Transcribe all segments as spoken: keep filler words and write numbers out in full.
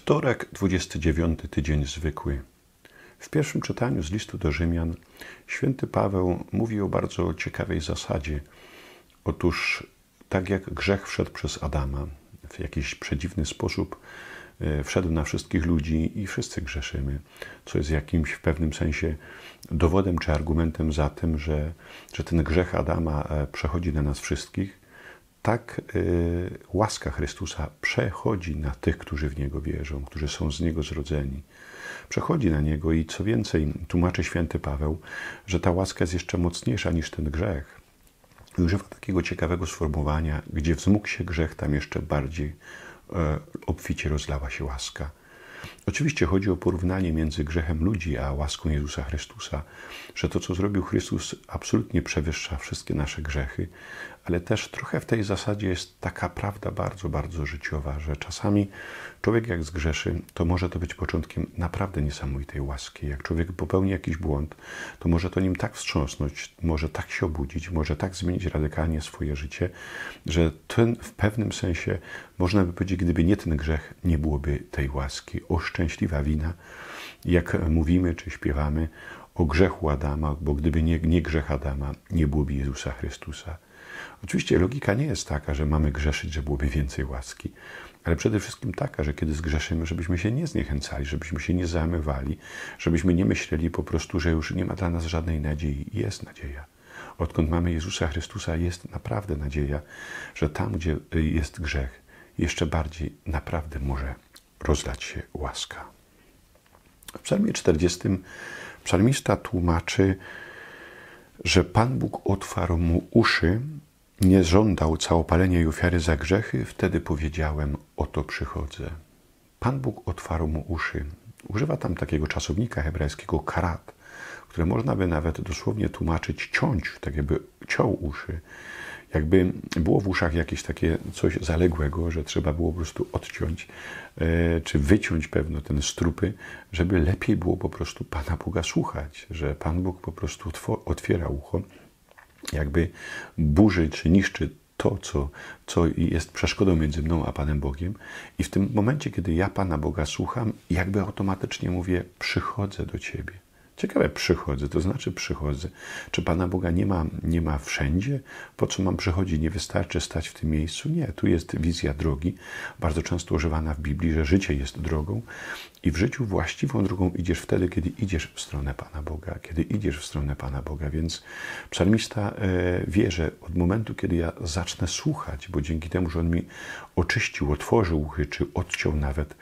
Wtorek, dwudziesty dziewiąty tydzień zwykły. W pierwszym czytaniu z listu do Rzymian święty Paweł mówi o bardzo ciekawej zasadzie. Otóż tak jak grzech wszedł przez Adama, w jakiś przedziwny sposób wszedł na wszystkich ludzi i wszyscy grzeszymy, co jest jakimś w pewnym sensie dowodem czy argumentem za tym, że, że ten grzech Adama przechodzi na nas wszystkich, tak y, łaska Chrystusa przechodzi na tych, którzy w Niego wierzą, którzy są z Niego zrodzeni. Przechodzi na Niego i co więcej, tłumaczy święty Paweł, że ta łaska jest jeszcze mocniejsza niż ten grzech. I używa takiego ciekawego sformułowania, gdzie wzmógł się grzech, tam jeszcze bardziej y, obficie rozlała się łaska. Oczywiście chodzi o porównanie między grzechem ludzi a łaską Jezusa Chrystusa, że to, co zrobił Chrystus, absolutnie przewyższa wszystkie nasze grzechy, ale też trochę w tej zasadzie jest taka prawda bardzo, bardzo życiowa, że czasami człowiek jak zgrzeszy, to może to być początkiem naprawdę niesamowitej łaski. Jak człowiek popełni jakiś błąd, to może to nim tak wstrząsnąć, może tak się obudzić, może tak zmienić radykalnie swoje życie, że ten w pewnym sensie, można by powiedzieć, gdyby nie ten grzech, nie byłoby tej łaski. O szczęśliwa wina, jak mówimy czy śpiewamy o grzechu Adama, bo gdyby nie, nie grzech Adama, nie byłoby Jezusa Chrystusa. Oczywiście logika nie jest taka, że mamy grzeszyć, że byłoby więcej łaski, ale przede wszystkim taka, że kiedy zgrzeszymy, żebyśmy się nie zniechęcali, żebyśmy się nie zamywali, żebyśmy nie myśleli po prostu, że już nie ma dla nas żadnej nadziei. Jest nadzieja. Odkąd mamy Jezusa Chrystusa, jest naprawdę nadzieja, że tam, gdzie jest grzech, jeszcze bardziej naprawdę może rozlać się łaska. W psalmie czterdziestym psalmista tłumaczy, że Pan Bóg otwarł mu uszy, nie żądał całopalenia i ofiary za grzechy, wtedy powiedziałem, oto przychodzę. Pan Bóg otwarł mu uszy. Używa tam takiego czasownika hebrajskiego karat, które można by nawet dosłownie tłumaczyć ciąć, tak jakby ciął uszy. Jakby było w uszach jakieś takie coś zaległego, że trzeba było po prostu odciąć, e, czy wyciąć pewno ten strupy, żeby lepiej było po prostu Pana Boga słuchać, że Pan Bóg po prostu otwiera ucho, jakby burzy czy niszczy to, co, co jest przeszkodą między mną a Panem Bogiem. I w tym momencie, kiedy ja Pana Boga słucham, jakby automatycznie mówię, przychodzę do Ciebie. Ciekawe, przychodzę, to znaczy przychodzę. Czy Pana Boga nie ma, nie ma wszędzie? Po co mam przychodzić? Nie wystarczy stać w tym miejscu? Nie, tu jest wizja drogi, bardzo często używana w Biblii, że życie jest drogą i w życiu właściwą drogą idziesz wtedy, kiedy idziesz w stronę Pana Boga, kiedy idziesz w stronę Pana Boga. Więc psalmista wie, że od momentu, kiedy ja zacznę słuchać, bo dzięki temu, że On mi oczyścił, otworzył uchy, czy odciął nawet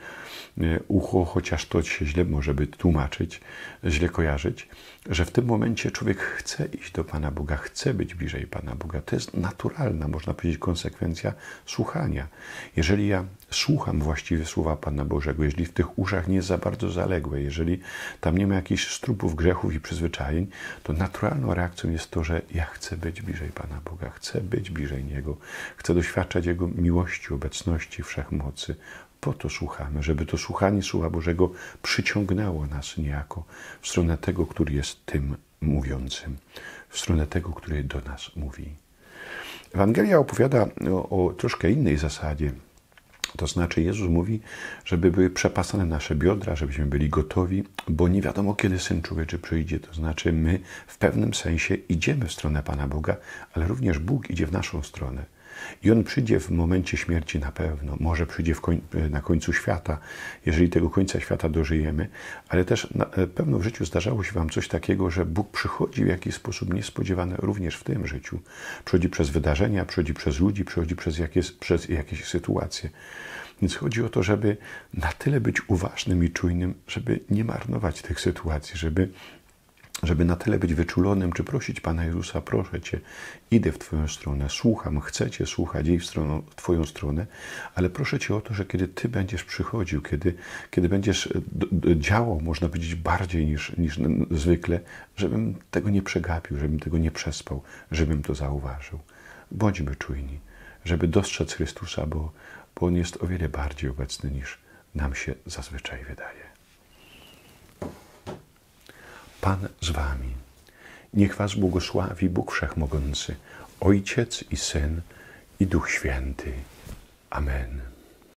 ucho, chociaż to się źle może by tłumaczyć, źle kojarzyć, że w tym momencie człowiek chce iść do Pana Boga, chce być bliżej Pana Boga. To jest naturalna, można powiedzieć, konsekwencja słuchania. Jeżeli ja słucham właściwie słowa Pana Bożego, jeżeli w tych uszach nie jest za bardzo zaległe, jeżeli tam nie ma jakichś strupów grzechów i przyzwyczajeń, to naturalną reakcją jest to, że ja chcę być bliżej Pana Boga, chcę być bliżej Niego, chcę doświadczać Jego miłości, obecności, wszechmocy. Po to słuchamy, żeby to słuchanie Słowa Bożego przyciągnęło nas niejako w stronę tego, który jest tym mówiącym, w stronę tego, który do nas mówi. Ewangelia opowiada o, o troszkę innej zasadzie. To znaczy Jezus mówi, żeby były przepasane nasze biodra, żebyśmy byli gotowi, bo nie wiadomo, kiedy Syn Człowieczy przyjdzie. To znaczy my w pewnym sensie idziemy w stronę Pana Boga, ale również Bóg idzie w naszą stronę. I On przyjdzie w momencie śmierci na pewno, może przyjdzie w koń, na końcu świata, jeżeli tego końca świata dożyjemy, ale też na pewno w życiu zdarzało się Wam coś takiego, że Bóg przychodzi w jakiś sposób niespodziewany również w tym życiu. Przychodzi przez wydarzenia, przychodzi przez ludzi, przychodzi przez jakieś, przez jakieś sytuacje. Więc chodzi o to, żeby na tyle być uważnym i czujnym, żeby nie marnować tych sytuacji, żeby żeby na tyle być wyczulonym, czy prosić Pana Jezusa, proszę Cię, idę w Twoją stronę, słucham, chcę Cię słuchać, jej w, stronę, w Twoją stronę, ale proszę Cię o to, że kiedy Ty będziesz przychodził, kiedy, kiedy będziesz działał, można powiedzieć, bardziej niż, niż zwykle, żebym tego nie przegapił, żebym tego nie przespał, żebym to zauważył. Bądźmy czujni, żeby dostrzec Chrystusa, bo, bo On jest o wiele bardziej obecny, niż nam się zazwyczaj wydaje. Pan z Wami. Niech Was błogosławi Bóg Wszechmogący, Ojciec i Syn i Duch Święty. Amen.